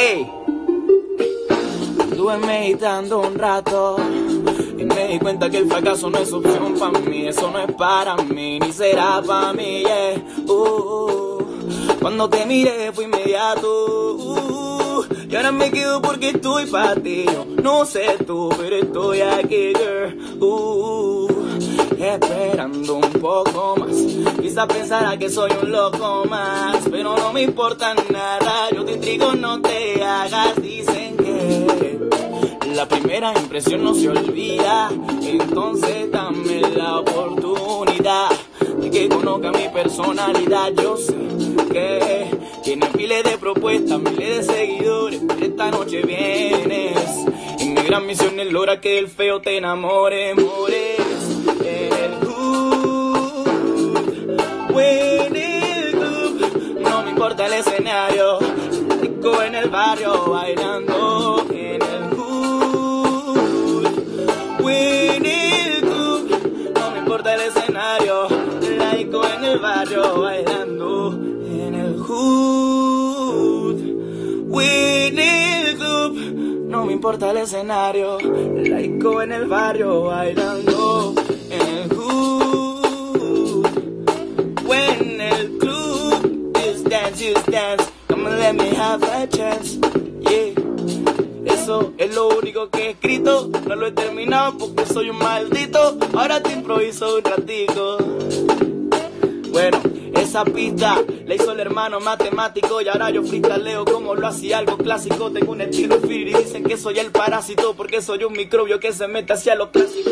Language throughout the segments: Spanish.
Ey, estuve meditando un rato y me di cuenta que el fracaso no es opción para mí. Eso no es para mí, ni será para mí, yeah. Cuando te miré fue inmediato, y ahora me quedo porque estoy para ti. Yo no sé tú, pero estoy aquí, girl, esperando un poco más. Quizá pensará que soy un loco más, pero no me importa nada. Yo te intrigo, no te hagas. Dicen que la primera impresión no se olvida, entonces dame la oportunidad de que conozca mi personalidad. Yo sé que tienes miles de propuestas, miles de seguidores, pero esta noche vienes y mi gran misión es lograr que el feo te enamore, mores en el hood, o en el club. No me importa el escenario, rico en el barrio bailando en el hood, o en el club. No me importa el escenario, laico en el barrio bailando en el hood, o en el club. No me importa el escenario, laico en el barrio bailando en el hood, o en el club. Just dance, come and let me have a chance, yeah. Eso es lo único que he escrito, no lo he terminado porque soy un maldito. Ahora te improviso un ratico. Bueno, esa pista la hizo el hermano matemático y ahora yo freestaleo como lo hacía algo clásico. Tengo un estilo free y dicen que soy el parásito porque soy un microbio que se mete hacia lo clásico.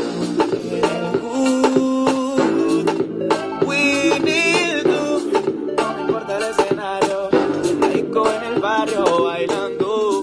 No me importa el escenario, laico en el barrio bailando.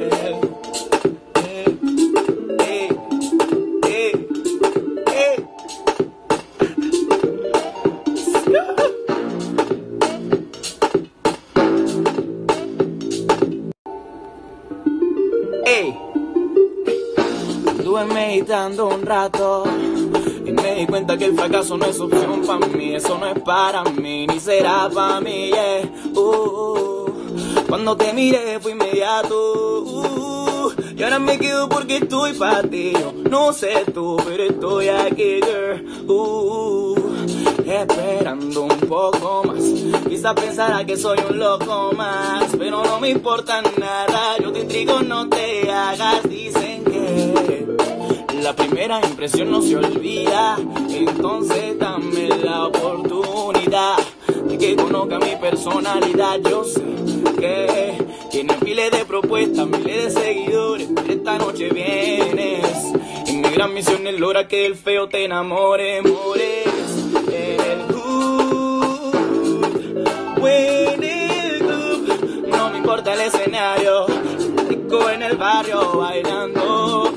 Ey, estuve meditando un rato y me di cuenta que el fracaso no es opción para mí. Eso no es para mí, ni será para mí, yeah. Cuando te miré fue inmediato, y ahora me quedo porque estoy para ti. Yo no sé tú, pero estoy aquí, girl, esperando un poco más. Quizá pensará que soy un loco más, pero no me importa nada. Yo te intrigo, no te hagas. Dicen que la primera impresión no se olvida, entonces dame la oportunidad de que conozca mi personalidad. Yo sé que tienes miles de propuestas, miles de seguidores, pero esta noche vienes y mi gran misión es lograr que el feo te enamore, mores en el hood, o en el club. No me importa el escenario, rico en el barrio bailando